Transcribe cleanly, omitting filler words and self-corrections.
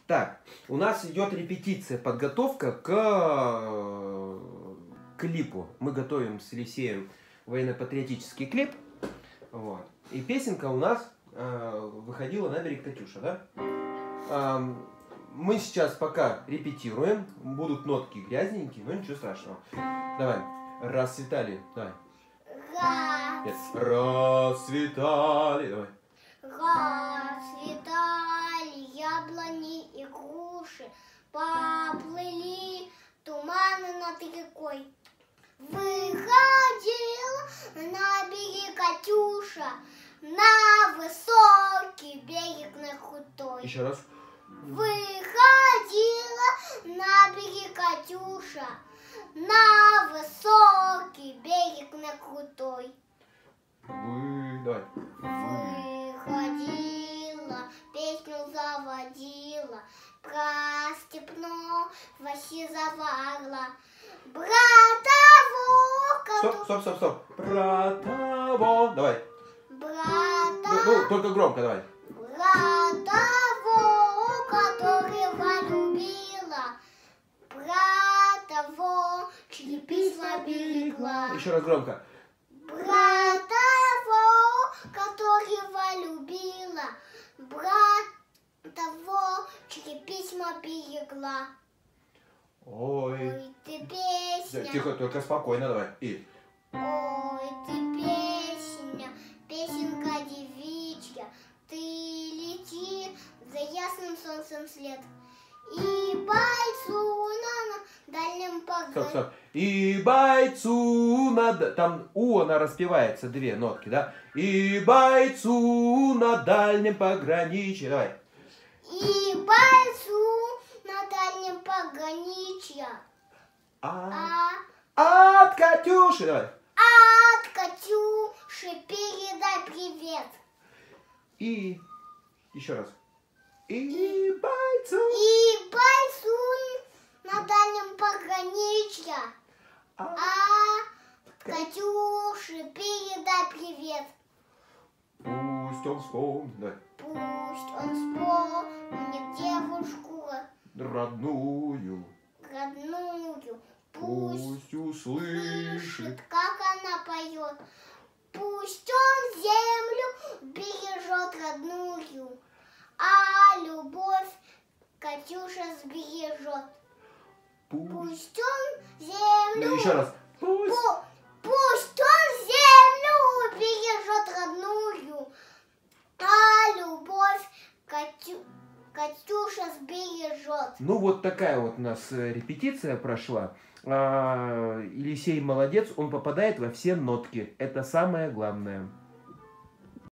Так, у нас идет репетиция, подготовка к клипу. Мы готовим с Елисеем военно-патриотический клип. Вот. И песенка у нас выходила «На берег Катюша», да? Мы сейчас пока репетируем. Будут нотки грязненькие, но ничего страшного. Давай. Расцветали. Давай. Расцветали. Давай. Расцветали яблони и груши, поплыли туманы над рекой. Выходила на берег Катюша, на высокий берег, на крутой. Еще раз. Выходила на берег Катюша, на высокий берег, на крутой. Давай. Выходила, песню заводила, про степного сизоварла. Братово, Стоп. Про того. Давай. Брата, только громко давай. Братово, которого любила, братово, чьи письма берегла. Еще раз громко. Братово, которого любила, братово, чьи письма берегла. Ой. Ты песня. Тихо, только спокойно давай. И. Ой, ты песня, песенка девичья, ты лети за ясным солнцем след. И бойцу на дальнем погоне. Стоп. И бойцу надо... Там У она распевается, две нотки, да? И бойцу на дальнем пограничье. Давай. И бойцу на дальнем пограничье. От Катюши. Давай. От Катюши передай привет. И... Еще раз. И бойцу... И бойцу на дальнем пограничье. Катюши передай привет. Пусть он вспомнит. Давай. Пусть он вспомнит девушку Родную. Пусть услышит. как она поет. Пусть он землю бережет родную, а любовь Катюша сбережет. Пусть он землю... Еще раз. Пусть он землю бережет родную, а любовь Катюша сбережет. Ну вот такая вот у нас репетиция прошла. Елисей молодец, он попадает во все нотки. Это самое главное.